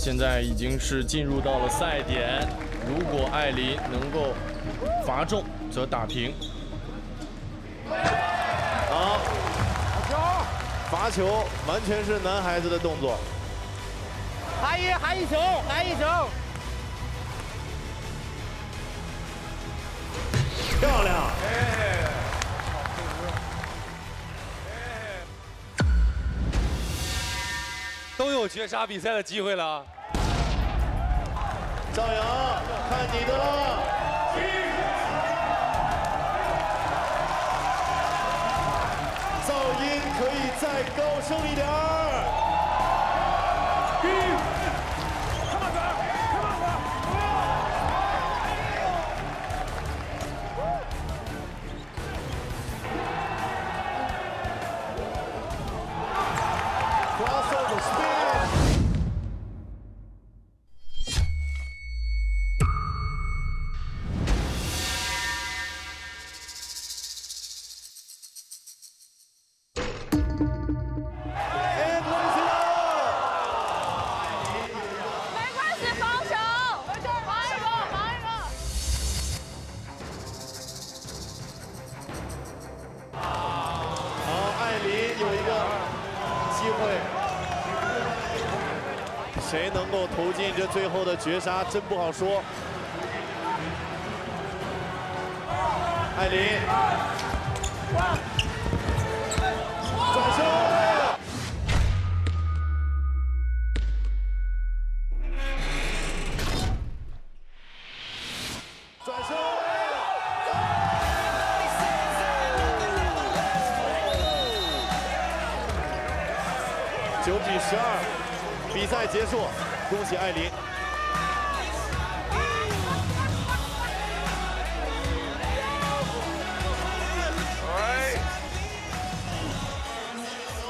现在已经是进入到了赛点，如果艾琳能够罚中，则打平。 好，罚球完全是男孩子的动作。 还一球，来一球。 漂亮！ 都有绝杀比赛的机会了。 赵阳，看你的了。噪音可以再高声一点儿。Crossover spin。谁能够投进这最后的绝杀，真不好说。艾琳，转身，转身，9比12。比赛结束，恭喜艾琳。